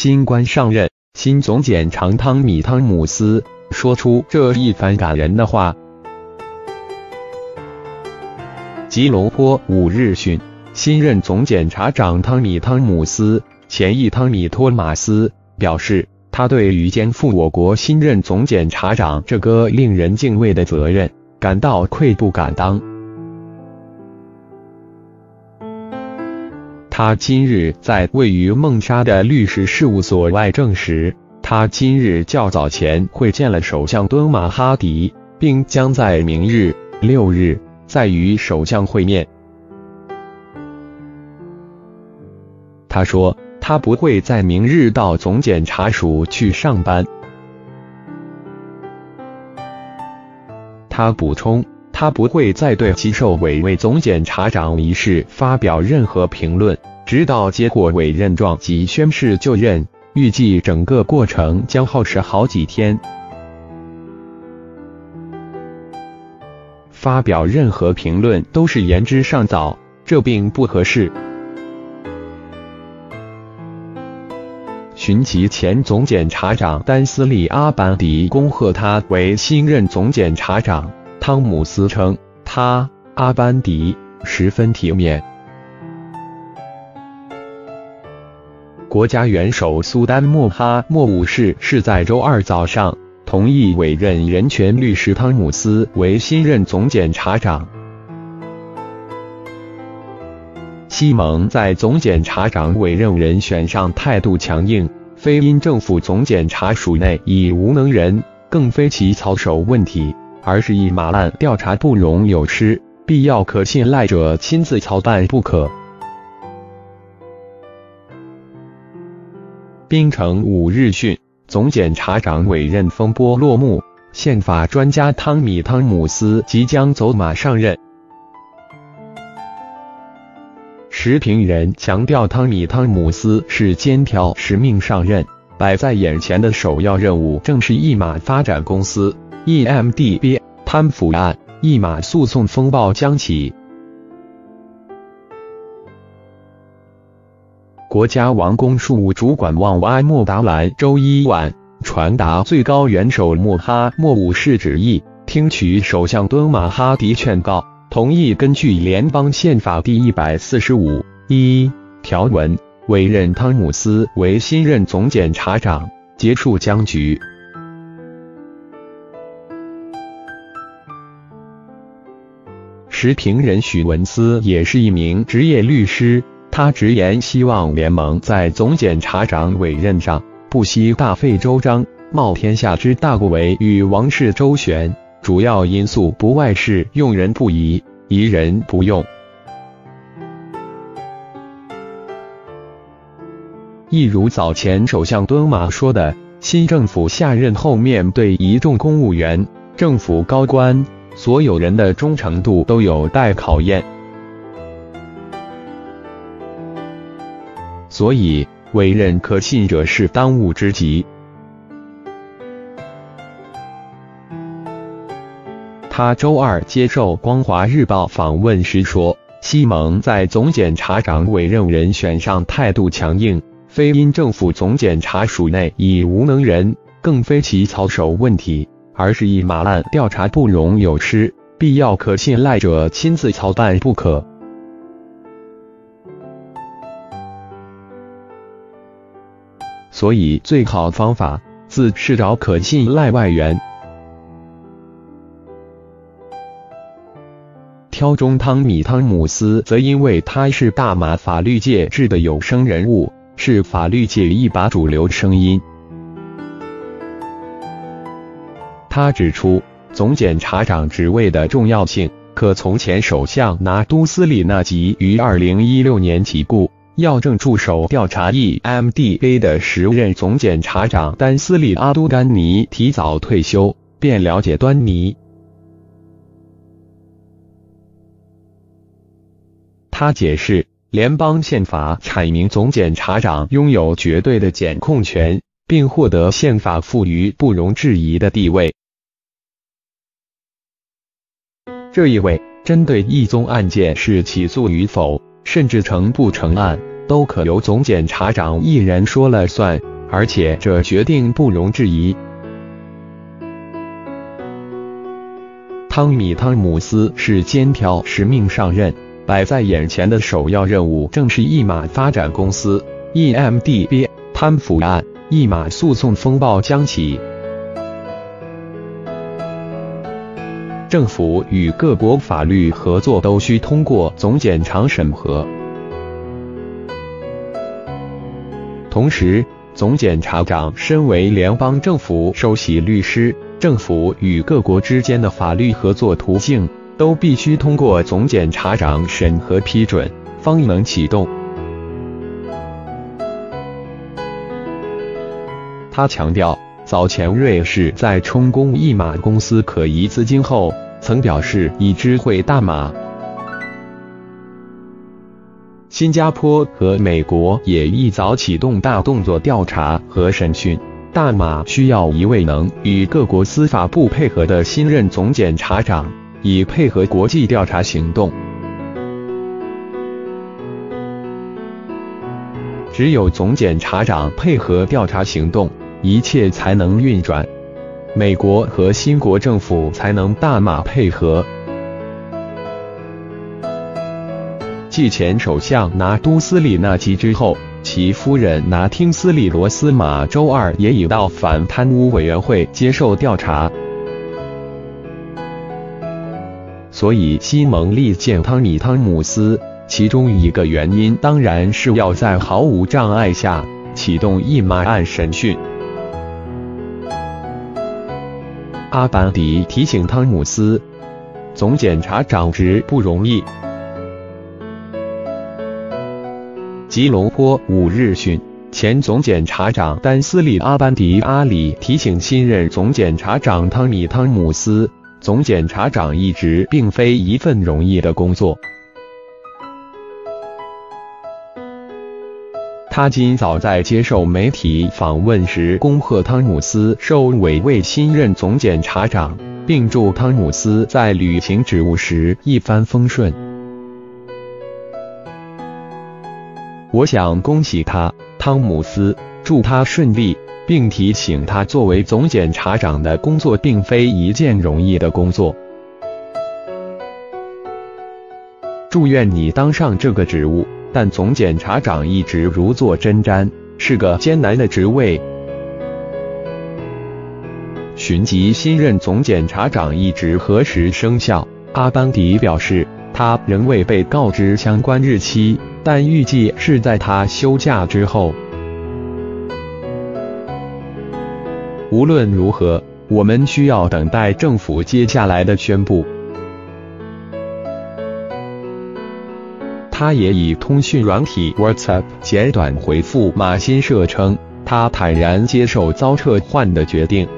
新官上任，新总检察汤姆斯说出这一番感人的话。吉隆坡5日讯，新任总检察长汤姆斯前裔汤米托马斯表示，他对于肩负我国新任总检察长这个令人敬畏的责任感到愧不敢当。他今日在位于孟沙的律师事务所外证实，他今日较早前会见了首相敦马哈迪，并将在明日6日再与首相会面。他说，他不会在明日到总检察署去上班。他补充，他不会再对接受委任总检察长一事发表任何评论，直到接获委任状及宣誓就任，预计整个过程将耗时好几天。发表任何评论都是言之尚早，这并不合适。寻奇前总检察长丹斯利·阿班迪恭贺他为新任总检察长。汤姆斯称，阿班迪十分体面。国家元首苏丹莫哈默五世是在周二早上同意委任人权律师汤姆斯为新任总检察长。西蒙在总检察长委任人选上态度强硬，非因政府总检察署内已无能人，更非其操守问题，而是以马案调查不容有失，必要可信赖者亲自操办不可。槟城5日讯，总检察长委任风波落幕，宪法专家汤姆斯即将走马上任。时评人强调，汤姆斯是肩挑使命上任，摆在眼前的首要任务正是一马发展公司 EMDB 贪腐案，一马诉讼风暴将起。国家王公事务主管旺阿莫达兰周一晚传达最高元首穆哈默五世旨意，听取首相敦马哈迪劝告，同意根据联邦宪法第145(1) 条文，委任汤姆斯为新任总检察长，结束僵局。时评人许文思也是一名职业律师，他直言希望联盟在总检察长委任上不惜大费周章，冒天下之大不韪与王室周旋，主要因素不外是用人不疑，疑人不用。一如早前首相敦马说的，新政府下任后面对一众公务员、政府高官，所有人的忠诚度都有待考验。所以，委任可信者是当务之急。他周二接受《光华日报》访问时说，西蒙在总检察长委任人选上态度强硬，非因政府总检察署内已无能人，更非其操守问题，而是以马案调查不容有失，必要可信赖者亲自操办不可。所以最好方法自是找可信赖外援。挑中汤姆斯则因为他是大马法律界质的有声人物，是法律界一把主流声音。他指出，总检察长职位的重要性，可从前首相拿督斯里纳吉于2016年起故，要正助手调查 EMDB 的时任总检察长丹斯里阿都甘尼提早退休，便了解端倪。他解释，联邦宪法阐明总检察长拥有绝对的检控权，并获得宪法赋予不容置疑的地位。这意味，针对一宗案件是起诉与否，甚至成不成案，都可由总检察长一人说了算， 而且这决定不容置疑。汤姆斯是肩挑使命上任，摆在眼前的首要任务正是一马发展公司 （EMD） 贪腐案，一马诉讼风暴将起。政府与各国法律合作都需通过总检察审核。同时，总检察长身为联邦政府首席律师，政府与各国之间的法律合作途径都必须通过总检察长审核批准，方能启动。他强调，早前瑞士在充公一马公司可疑资金后，曾表示已知会大马。新加坡和美国也一早启动大动作调查和审讯，大马需要一位能与各国司法部配合的新任总检察长，以配合国际调查行动。只有总检察长配合调查行动，一切才能运转，美国和新国政府才能大马配合。继前首相拿督斯里纳吉之后，其夫人拿汀斯里罗斯马周二也已到反贪污委员会接受调查。所以西蒙利见汤姆斯，其中一个原因当然是要在毫无障碍下启动一马案审讯。阿班迪提醒汤姆斯，总检察长职不容易。吉隆坡5日讯，前总检察长丹斯里阿班迪阿里提醒新任总检察长汤姆斯，总检察长一职并非一份容易的工作。他今早在接受媒体访问时恭贺汤姆斯受委为新任总检察长，并祝汤姆斯在履行职务时一帆风顺。我想恭喜他，汤姆斯，祝他顺利，并提醒他作为总检察长的工作并非一件容易的工作。祝愿你当上这个职务，但总检察长一直如坐针毡，是个艰难的职位。询及新任总检察长一职何时生效，阿班迪表示，他仍未被告知相关日期，但预计是在他休假之后。无论如何，我们需要等待政府接下来的宣布。他也以通讯软体 WhatsApp 简短回复马新社称，他坦然接受遭撤换的决定。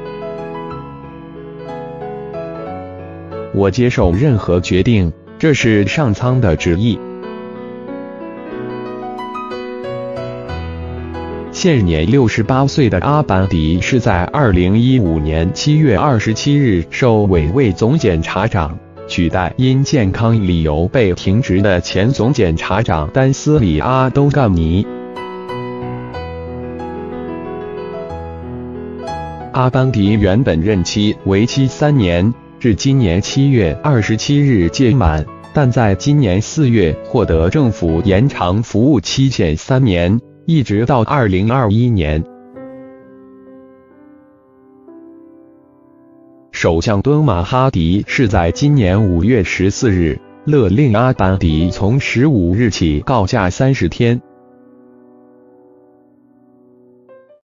我接受任何决定，这是上苍的旨意。现年68岁的阿班迪是在2015年7月27日受委为总检察长，取代因健康理由被停职的前总检察长丹斯里阿都干尼。阿班迪原本任期为期3年，至今年7月27日届满，但在今年4月获得政府延长服务期限3年，一直到2021年。首相敦马哈迪是在今年5月14日勒令阿班迪从15日起告假30天，